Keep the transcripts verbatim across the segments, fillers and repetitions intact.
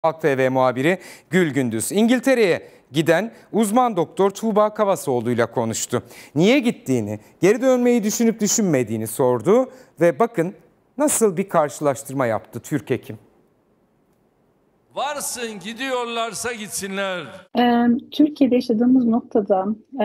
Halk T V muhabiri Gül Gündüz İngiltere'ye giden uzman doktor Tuğba Kavasoğlu ile konuştu. Niye gittiğini, geri dönmeyi düşünüp düşünmediğini sordu ve bakın nasıl bir karşılaştırma yaptı Türk hekim. Varsın gidiyorlarsa gitsinler. Ee, Türkiye'de yaşadığımız noktada e,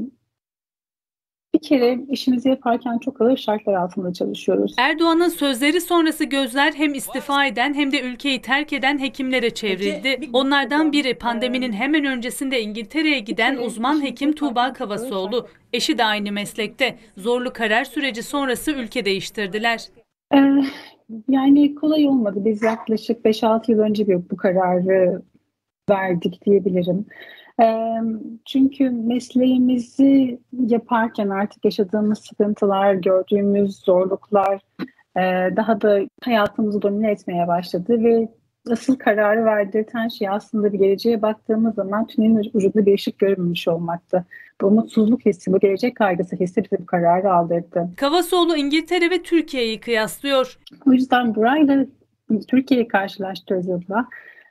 bir kere işimizi yaparken çok ağır şartlar altında çalışıyoruz. Erdoğan'ın sözleri sonrası gözler hem istifa eden hem de ülkeyi terk eden hekimlere çevrildi. Onlardan biri pandeminin hemen öncesinde İngiltere'ye giden uzman hekim Tuğba Kavasoğlu. Eşi de aynı meslekte. Zorlu karar süreci sonrası ülke değiştirdiler. Ee, yani kolay olmadı. Biz yaklaşık beş altı yıl önce bir bu kararı verdik diyebilirim. Çünkü mesleğimizi yaparken artık yaşadığımız sıkıntılar, gördüğümüz zorluklar daha da hayatımızı domine etmeye başladı ve asıl kararı verdirten şey aslında bir geleceğe baktığımız zaman tünelin ucunda bir ışık görünmemiş olmaktı. Bu umutsuzluk hissi, bu gelecek kaygısı hissi bize bu kararı aldırdı. Kavasoğlu İngiltere ve Türkiye'yi kıyaslıyor. O yüzden burayla Türkiye'yi karşılaştırdığımda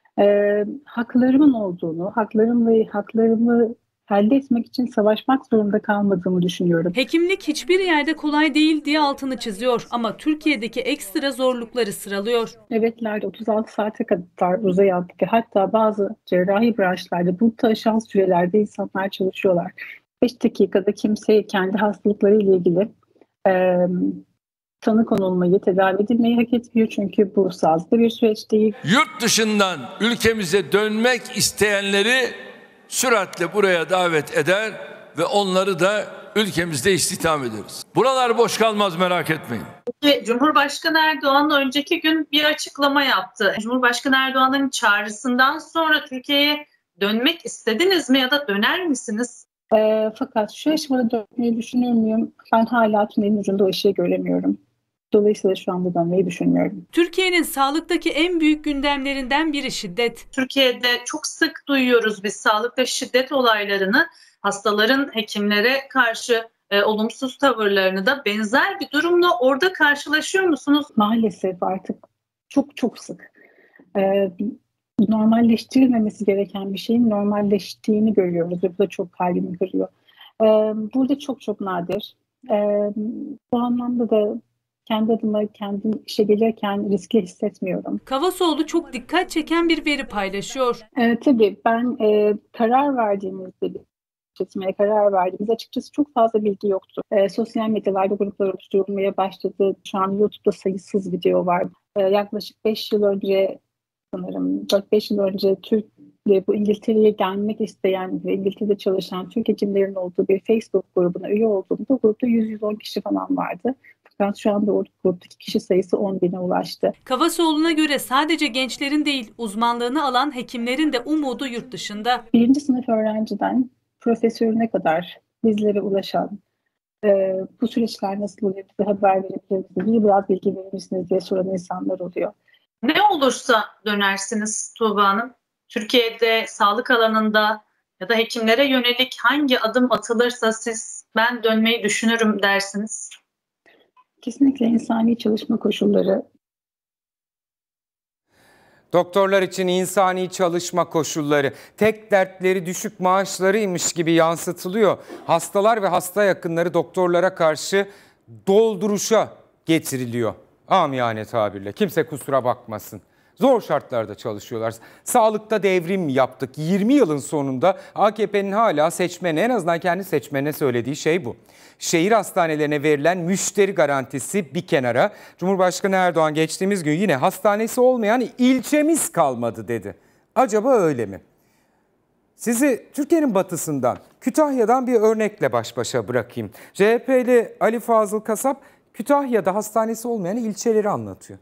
e, haklarımın olduğunu, haklarımla haklarımı elde etmek için savaşmak zorunda kalmadığımı düşünüyorum. Hekimlik hiçbir yerde kolay değil diye altını çiziyor ama Türkiye'deki ekstra zorlukları sıralıyor. Nöbetlerde otuz altı saate kadar uzayan, hatta bazı cerrahi branşlarda bu taşan sürelerde insanlar çalışıyorlar. beş dakikada kimse kendi hastalıklarıyla ilgili e, tanı konulmayı, tedavi edilmeyi hak etmiyor çünkü bu sağlıklı bir süreç değil. Yurt dışından ülkemize dönmek isteyenleri süratle buraya davet eder ve onları da ülkemizde istihdam ederiz. Buralar boş kalmaz, merak etmeyin. Cumhurbaşkanı Erdoğan önceki gün bir açıklama yaptı. Cumhurbaşkanı Erdoğan'ın çağrısından sonra Türkiye'ye dönmek istediniz mi ya da döner misiniz? E, fakat şu aşamada dönmeyi düşünüyor muyum? Ben hala tünelin ucunda o ışığı göremiyorum. Dolayısıyla şu anda dönmeyi düşünmüyorum. Türkiye'nin sağlıktaki en büyük gündemlerinden biri şiddet. Türkiye'de çok sık duyuyoruz biz sağlık ve şiddet olaylarını. Hastaların hekimlere karşı e, olumsuz tavırlarını da benzer bir durumla orada karşılaşıyor musunuz? Maalesef artık çok çok sık. E, normalleştirilmemesi gereken bir şeyin normalleştiğini görüyoruz ve bu da çok kalbimi kırıyor. E, burada çok çok nadir. E, bu anlamda da kendi adıma kendim işe gelirken riskli hissetmiyorum. Kavasoğlu çok dikkat çeken bir veri paylaşıyor. Ee, tabii ben e, karar verdiğimizde, seçmeye karar verdiğimizde açıkçası çok fazla bilgi yoktu. E, sosyal medyalarda gruplar oluşturulmaya başladı. Şu an YouTube'da sayısız video var. E, yaklaşık beş yıl önce sanırım dört beş yıl önce Türk ve bu İngiltere'ye gelmek isteyen ve İngiltere'de çalışan Türk hekimlerin olduğu bir Facebook grubuna üye olduğumda bu grupta yüz yüz on kişi falan vardı. Fakat şu anda o gruptaki kişi sayısı on bine ulaştı. Kavasoğlu'na göre sadece gençlerin değil, uzmanlığını alan hekimlerin de umudu yurt dışında. Birinci sınıf öğrenciden profesörüne kadar bizlere ulaşan e, bu süreçler nasıl oluyor, bize haber verebilir misiniz, biraz bilgi verir misiniz diye soran insanlar oluyor. Ne olursa dönersiniz Tuğba Hanım. Türkiye'de sağlık alanında ya da hekimlere yönelik hangi adım atılırsa siz ben dönmeyi düşünürüm dersiniz. Kesinlikle insani çalışma koşulları. Doktorlar için insani çalışma koşulları, tek dertleri düşük maaşlarıymış gibi yansıtılıyor. Hastalar ve hasta yakınları doktorlara karşı dolduruşa getiriliyor. Amiyane tabirle, kimse kusura bakmasın. Zor şartlarda çalışıyorlar. Sağlıkta devrim yaptık. yirmi yılın sonunda A K P'nin hala seçmene, en azından kendi seçmenine söylediği şey bu. Şehir hastanelerine verilen müşteri garantisi bir kenara. Cumhurbaşkanı Erdoğan geçtiğimiz gün yine hastanesi olmayan ilçemiz kalmadı dedi. Acaba öyle mi? Sizi Türkiye'nin batısından, Kütahya'dan bir örnekle baş başa bırakayım. C H P'li Ali Fazıl Kasap, Kütahya'da hastanesi olmayan ilçeleri anlatıyor.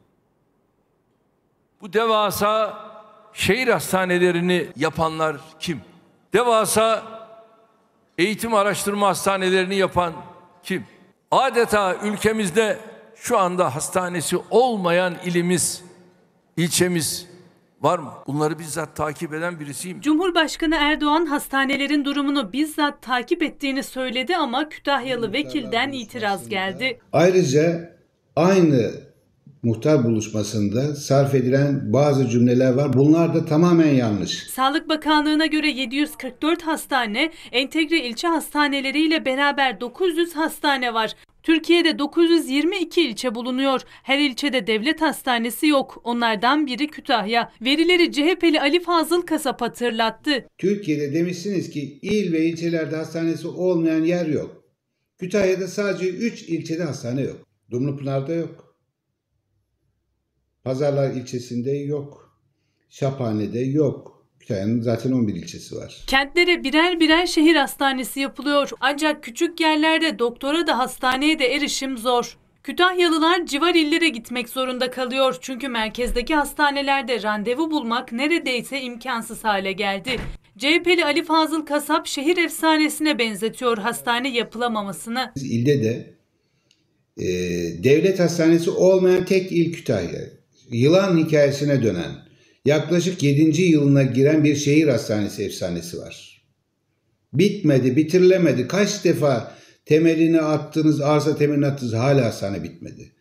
Bu devasa şehir hastanelerini yapanlar kim? Devasa eğitim araştırma hastanelerini yapan kim? Adeta ülkemizde şu anda hastanesi olmayan ilimiz, ilçemiz var mı? Bunları bizzat takip eden birisiyim. Cumhurbaşkanı Erdoğan hastanelerin durumunu bizzat takip ettiğini söyledi ama Kütahyalı vekilden itiraz geldi. Ayrıca aynı muhtar buluşmasında sarf edilen bazı cümleler var. Bunlar da tamamen yanlış. Sağlık Bakanlığı'na göre yedi yüz kırk dört hastane, entegre ilçe hastaneleriyle beraber dokuz yüz hastane var. Türkiye'de dokuz yüz yirmi iki ilçe bulunuyor. Her ilçede devlet hastanesi yok. Onlardan biri Kütahya. Verileri C H P'li Ali Fazıl Kasap hatırlattı. Türkiye'de demişsiniz ki il ve ilçelerde hastanesi olmayan yer yok. Kütahya'da sadece üç ilçede hastane yok. Dumlupınar'da yok. Pazarlar ilçesinde yok. Şaphane'de yok. Kütahya'nın zaten on bir ilçesi var. Kentlere birer birer şehir hastanesi yapılıyor. Ancak küçük yerlerde doktora da hastaneye de erişim zor. Kütahyalılar civar illere gitmek zorunda kalıyor. Çünkü merkezdeki hastanelerde randevu bulmak neredeyse imkansız hale geldi. C H P'li Ali Fazıl Kasap şehir efsanesine benzetiyor hastane yapılamamasını. İlde de e, devlet hastanesi olmayan tek il Kütahya. Yılan hikayesine dönen, yaklaşık yedinci yılına giren bir şehir hastanesi efsanesi var. Bitmedi, bitirilemedi. Kaç defa temelini attınız, arsa temelini attınız, hala hastane bitmedi.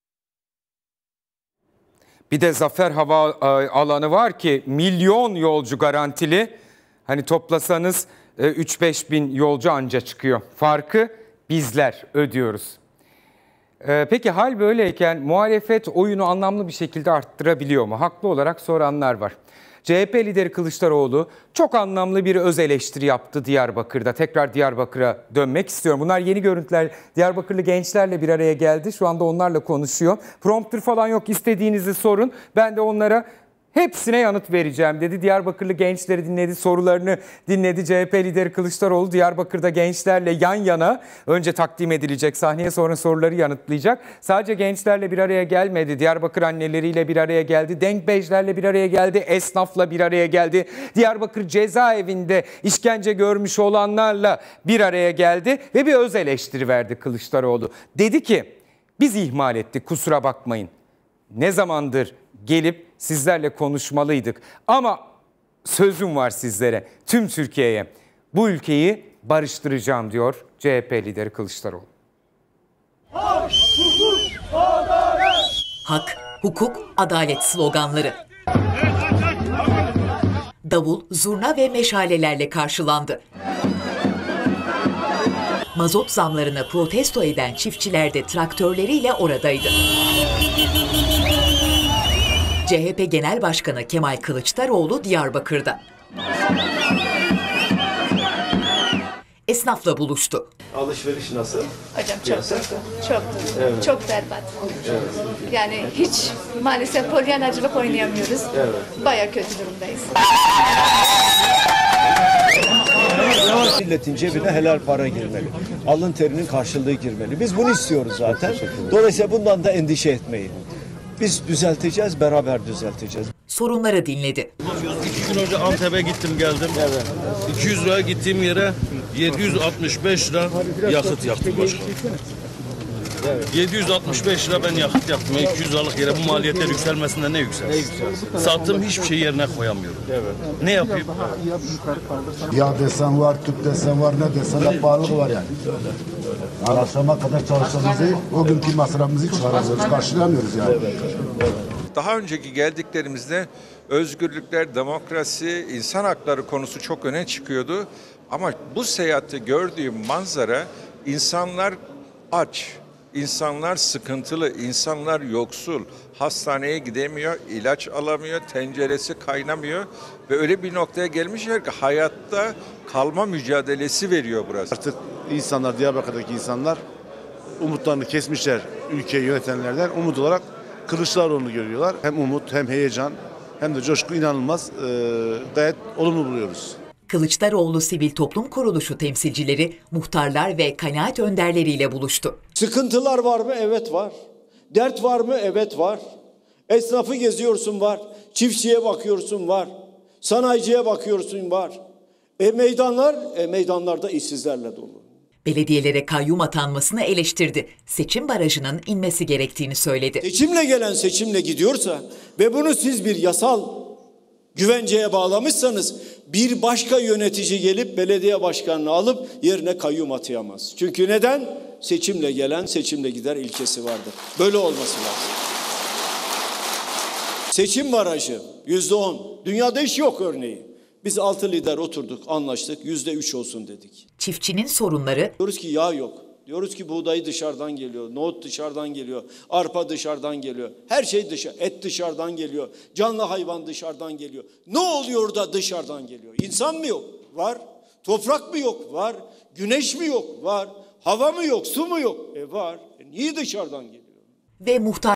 Bir de Zafer Hava Alanı var ki milyon yolcu garantili. Hani toplasanız üç beş bin yolcu anca çıkıyor. Farkı bizler ödüyoruz. Peki hal böyleyken muhalefet oyunu anlamlı bir şekilde arttırabiliyor mu? Haklı olarak soranlar var. C H P lideri Kılıçdaroğlu çok anlamlı bir öz eleştiri yaptı Diyarbakır'da. Tekrar Diyarbakır'a dönmek istiyorum. Bunlar yeni görüntüler. Diyarbakırlı gençlerle bir araya geldi. Şu anda onlarla konuşuyor. Prompter falan yok, istediğinizi sorun. Ben de onlara hepsine yanıt vereceğim dedi. Diyarbakırlı gençleri dinledi, sorularını dinledi. C H P lideri Kılıçdaroğlu Diyarbakır'da gençlerle yan yana önce takdim edilecek sahneye, sonra soruları yanıtlayacak. Sadece gençlerle bir araya gelmedi. Diyarbakır anneleriyle bir araya geldi. Denkbejlerle bir araya geldi. Esnafla bir araya geldi. Diyarbakır cezaevinde işkence görmüş olanlarla bir araya geldi ve bir öz eleştiri verdi Kılıçdaroğlu. Dedi ki biz ihmal ettik, kusura bakmayın. Ne zamandır gelip sizlerle konuşmalıydık. Ama sözüm var sizlere, tüm Türkiye'ye. Bu ülkeyi barıştıracağım diyor C H P lideri Kılıçdaroğlu. Hak, hukuk, adalet. Hak, hukuk, adalet sloganları. Davul, zurna ve meşalelerle karşılandı. Mazot zamlarını protesto eden çiftçiler de traktörleriyle oradaydı. C H P Genel Başkanı Kemal Kılıçdaroğlu Diyarbakır'da. Esnafla buluştu. Alışveriş nasıl? Hocam çok durgun, çok durgun, evet. Çok berbat. Evet. Yani hiç maalesef polyanacılık oynayamıyoruz. Evet. Bayağı kötü durumdayız. Milletin cebine helal para girmeli. Alın terinin karşılığı girmeli. Biz bunu istiyoruz zaten. Dolayısıyla bundan da endişe etmeyin. Biz düzelteceğiz, beraber düzelteceğiz. Sorunları dinledi. İki gün önce Antep'e gittim geldim. Evet. iki yüz liraya gittiğim yere yedi yüz altmış beş lira yakıt yaktım başkanım. Evet. yedi yüz altmış beş lira ben yakıt yaktım. iki yüz liralık yere bu maliyetler yükselmesinde ne yükselsin? Sattığım hiçbir şeyi yerine koyamıyorum. Evet. Ne yapayım? Ya desen var, tüp desen var, ne desen de pahalılık var yani. Yani akşama kadar çalıştığımızı, o günkü masrafımızı çıkaramıyoruz, karşılamıyoruz yani. Daha önceki geldiklerimizde özgürlükler, demokrasi, insan hakları konusu çok öne çıkıyordu. Ama bu seyahatte gördüğüm manzara, insanlar aç, insanlar sıkıntılı, insanlar yoksul, hastaneye gidemiyor, ilaç alamıyor, tenceresi kaynamıyor ve öyle bir noktaya gelmişler ki hayatta kalma mücadelesi veriyor burası. Artık insanlar, Diyarbakır'daki insanlar umutlarını kesmişler ülkeyi yönetenlerden. Umut olarak Kılıçdaroğlu'nu görüyorlar. Hem umut hem heyecan hem de coşku inanılmaz, e, gayet olumlu buluyoruz. Kılıçdaroğlu Sivil Toplum Kuruluşu temsilcileri, muhtarlar ve kanaat önderleriyle buluştu. Sıkıntılar var mı? Evet var. Dert var mı? Evet var. Esnafı geziyorsun var. Çiftçiye bakıyorsun var. Sanayiciye bakıyorsun var. E meydanlar, e meydanlarda işsizlerle dolu. Belediyelere kayyum atanmasını eleştirdi. Seçim barajının inmesi gerektiğini söyledi. Seçimle gelen seçimle gidiyorsa ve bunu siz bir yasal güvenceye bağlamışsanız bir başka yönetici gelip belediye başkanını alıp yerine kayyum atayamaz. Çünkü neden? Seçimle gelen seçimle gider ilkesi vardır. Böyle olması lazım. Seçim barajı yüzde on. Dünyada hiç yok örneği. Biz altı lider oturduk, anlaştık, yüzde üç olsun dedik. Çiftçinin sorunları. Diyoruz ki yağ yok. Diyoruz ki buğday dışarıdan geliyor, nohut dışarıdan geliyor, arpa dışarıdan geliyor. Her şey dışarı, et dışarıdan geliyor, canlı hayvan dışarıdan geliyor. Ne oluyor da dışarıdan geliyor? İnsan mı yok? Var. Toprak mı yok? Var. Güneş mi yok? Var. Hava mı yok? Su mu yok? E var. E niye dışarıdan geliyor? Ve muhtar